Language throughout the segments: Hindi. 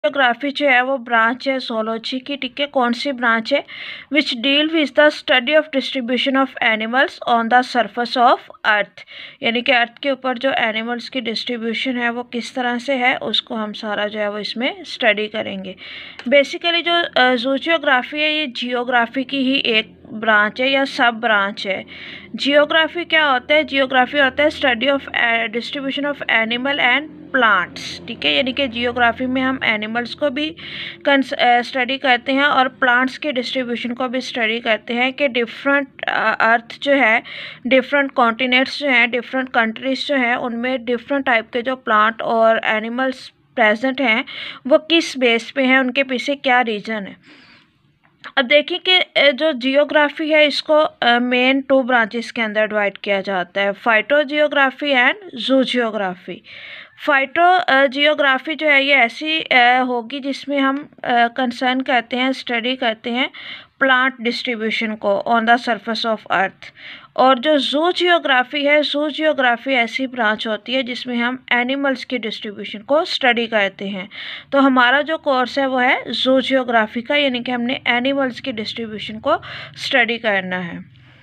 जियोग्राफी जो है वो ब्रांच है zoology की, ठीक है। कौन सी ब्रांच है? Which deal with the study of distribution of animals on the surface of earth, यानी कि अर्थ के ऊपर जो एनिमल्स की डिस्ट्रीब्यूशन है वो किस तरह से है, उसको हम सारा जो है वो इसमें स्टडी करेंगे। बेसिकली जो जूजियोग्राफी है ये जियोग्राफी की ही एक ब्रांच है या सब ब्रांच है। जियोग्राफी क्या होता है? जियोग्राफी होता है study of distribution of animal and plants, ठीक है। यानी कि जियोग्राफी में हम एनिमल्स को भी स्टडी करते हैं और प्लांट्स के डिस्ट्रीब्यूशन को भी स्टडी करते हैं कि डिफरेंट अर्थ जो है, डिफरेंट कॉन्टिनेंट्स जो हैं, डिफरेंट कंट्रीज जो हैं, उनमें डिफरेंट टाइप के जो प्लांट और एनिमल्स प्रेजेंट हैं वो किस बेस पे हैं, उनके पीछे क्या रीज़न है। अब देखिए कि जो जियोग्राफी है इसको मेन 2 ब्रांचेस के अंदर डिवाइड किया जाता है, phytogeography and zoogeography. Phytogeography जो है ये ऐसी होगी जिसमें हम कंसर्न करते हैं, स्टडी करते हैं प्लांट डिस्ट्रीब्यूशन को on the surface of earth. और जो जू जियोग्राफी है, जू जियोग्राफी ऐसी ब्रांच होती है जिसमें हम एनिमल्स की डिस्ट्रीब्यूशन को स्टडी करते हैं। तो हमारा जो कोर्स है वो है जू जियोग्राफी का, यानी कि हमने एनिमल्स की डिस्ट्रीब्यूशन को स्टडी करना है।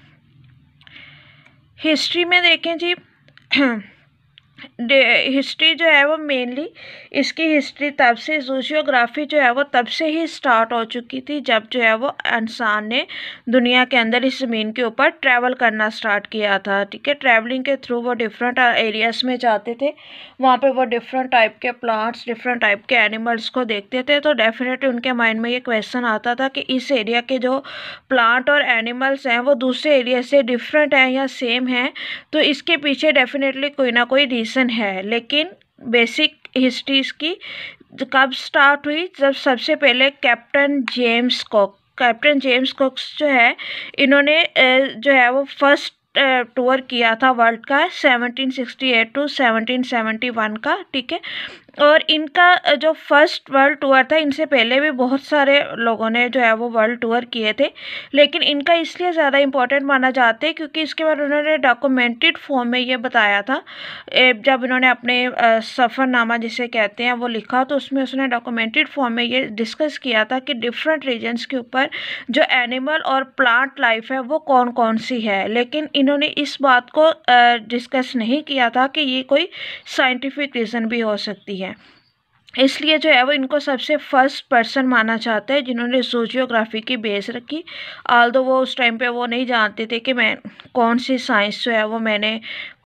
हिस्ट्री में देखें जी, हिस्ट्री जो है वो मेनली इसकी हिस्ट्री तब से, जूजियोग्राफी जो है वो तब से ही स्टार्ट हो चुकी थी जब जो है वो इंसान ने दुनिया के अंदर इस ज़मीन के ऊपर ट्रैवल करना स्टार्ट किया था, ठीक है। ट्रैवलिंग के थ्रू वो डिफरेंट एरियाज़ में जाते थे, वहाँ पे वो डिफरेंट टाइप के प्लांट्स, डिफरेंट टाइप के एनिमल्स को देखते थे। तो डेफिनेटली उनके माइंड में ये क्वेश्चन आता था कि इस एरिया के जो प्लांट और एनिमल्स हैं वो दूसरे एरिया से डिफरेंट हैं या सेम हैं, तो इसके पीछे डेफिनेटली कोई ना कोई रीज़न है। लेकिन बेसिक हिस्ट्री इसकी कब स्टार्ट हुई? जब सबसे पहले कैप्टन जेम्स कुक जो है, इन्होंने जो है वो फर्स्ट टूर किया था वर्ल्ड का 1768 टू 1771 का, ठीक है। और इनका जो फर्स्ट वर्ल्ड टूर था, इनसे पहले भी बहुत सारे लोगों ने जो है वो वर्ल्ड टूर किए थे, लेकिन इनका इसलिए ज़्यादा इम्पोर्टेंट माना जाता है क्योंकि इसके बाद उन्होंने डॉक्यूमेंटेड फॉर्म में ये बताया था। जब इन्होंने अपने सफ़रनामा जिसे कहते हैं वो लिखा, तो उसमें उसने डॉक्यूमेंटेड फॉर्म में ये डिस्कस किया था कि डिफरेंट रीजन्स के ऊपर जो एनिमल और प्लांट लाइफ है वो कौन कौन सी है। लेकिन इन्होंने इस बात को डिस्कस नहीं किया था कि ये कोई साइंटिफिक रीज़न भी हो सकती है। इसलिए जो है वो इनको सबसे फर्स्ट पर्सन माना जाता है जिन्होंने जूजियोग्राफी की बेस रखी। आल्दो वो उस टाइम पे वो नहीं जानते थे कि मैं कौन सी साइंस जो है वो मैंने